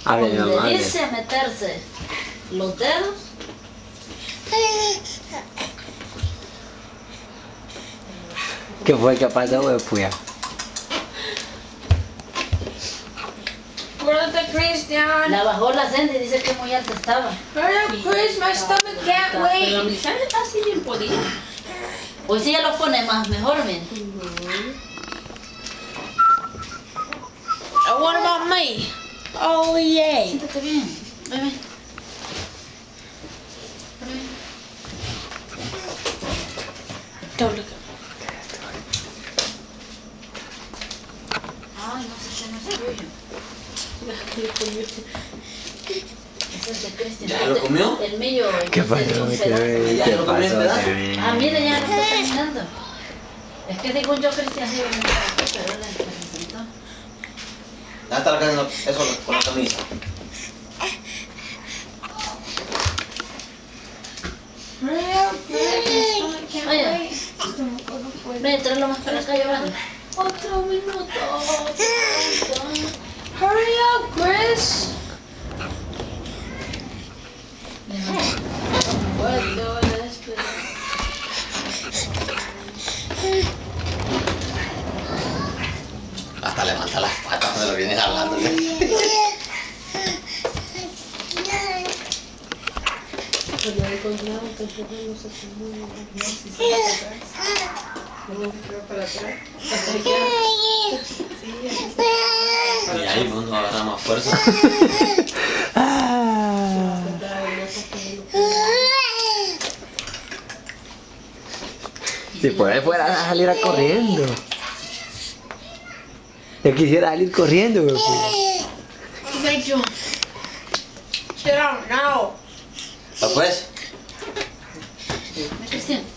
Hable, mamá, Donde hable. dice meterse los dedos. ¿Qué fue? ¿Qué pasó, güey? Puya. Brother Christian. La bajó la senda y dice que muy alta estaba. Brother Chris, my stomach can't Pero la wait. militar está así bien podida. Hoy sí ya lo pone más mejor, miren. And what about me? Oh yeah. Siéntate bien. Ven, ven. Don't look at Ay, no sé qué no es tuyo. Ese es de Cristian. ¿Ya lo comió? El mío. ¿Qué pasó? es un ¿Qué pedazo. ¿Ya lo comió, verdad? Ah, mire, ya no está terminando. Es que según yo, Cristian sí iba a entrar aquí, pero él se presentó. Ya está cargando eso con la camisa. Oye, ven, tráelo más para acá llorando. Otro minuto. Hurry up, Chris. Hasta levanta las patas, me lo vienes hablando. Cuando lo encontraron, tampoco no se tomó. No, si se va para atrás. No, se va para atrás. Hasta que Y ahí pues nos agarra más fuerza. Si por ahí fuera a salir a corriendo. Yo quisiera salir corriendo, güey. Rachel. Sit down now. ¿Va pues? Cristian.